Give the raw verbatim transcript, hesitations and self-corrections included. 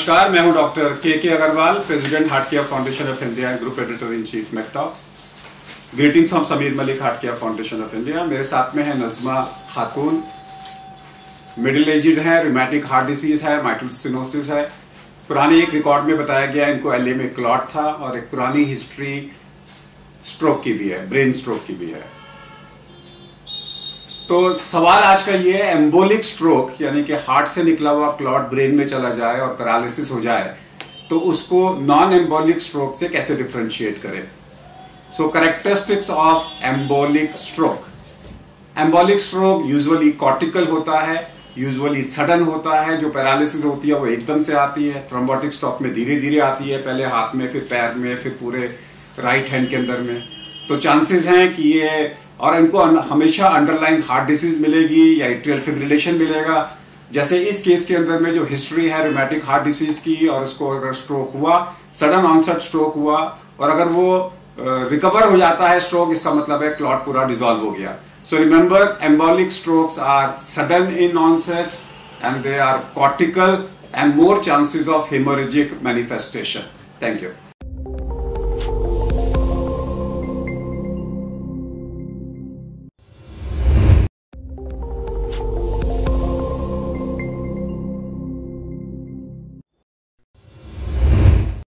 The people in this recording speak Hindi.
नमस्कार, मैं हूं doctor K K Agrawal, president heart care foundation of India and group editor in chief Medtalks. Greetings from Sameer Malik, heart care foundation of India. मेरे साथ में है नजमा खातून, मिडिल एजिड है, र्यूमैटिक हार्ट डिसीज है, mitral stenosis है। पुराने एक रिकॉर्ड में बताया गया इनको एल ए में क्लॉट था और एक पुरानी हिस्ट्री स्ट्रोक की भी है, ब्रेन स्ट्रोक की भी है। तो सवाल आज का ये है, एम्बोलिक स्ट्रोक यानी कि हार्ट से निकला हुआ क्लॉट ब्रेन में चला जाए और पैरालिसिस हो जाए तो उसको नॉन एम्बोलिक स्ट्रोक से कैसे डिफरेंशिएट करें। So characteristics of embolic stroke. Embolic stroke usually cortical होता है, यूजुअली सडन होता है। जो पैरालिसिस होती है वो एकदम से आती है। थ्रोम्बोटिक स्ट्रोक में धीरे धीरे आती है, पहले हाथ में, फिर पैर में, फिर पूरे राइट हैंड के अंदर में। तो चांसेस हैं कि ये, और इनको हमेशा अंडरलाइंग हार्ट डिसीज मिलेगी या एट्रियल फिब्रिलेशन मिलेगा। जैसे इस केस के अंदर में जो हिस्ट्री है र्यूमैटिक हार्ट डिसीज की, और उसको अगर स्ट्रोक हुआ, सडन ऑनसेट स्ट्रोक हुआ, और अगर वो रिकवर हो जाता है स्ट्रोक, इसका मतलब है क्लॉट पूरा डिसॉल्व हो गया। So remember, embolic strokes are sudden in onset and they are cortical and more chances of haemorrhagic manifestation. Thank you.